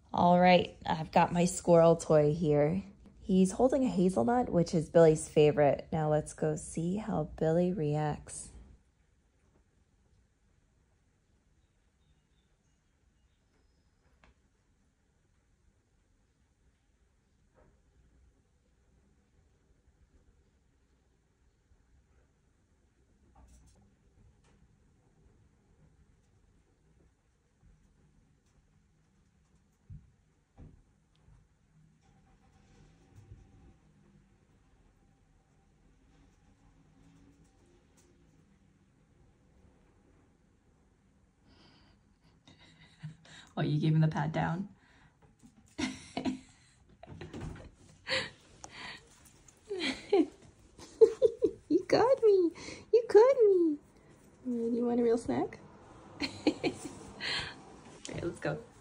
All right, I've got my squirrel toy here. He's holding a hazelnut, which is Billy's favorite. Now let's go see how Billy reacts. Oh, you gave him the pat down? You got me. You got me. Do you want a real snack? Okay, let's go.